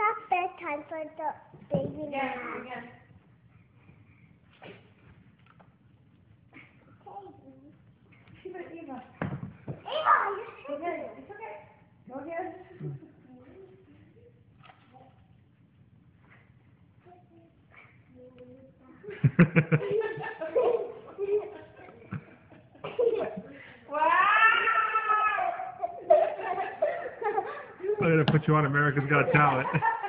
not bedtime for the baby now. Again. Eva. Eva, you're Okay, it's okay. Go again. Wow! I'm going to put you on America's Got Talent.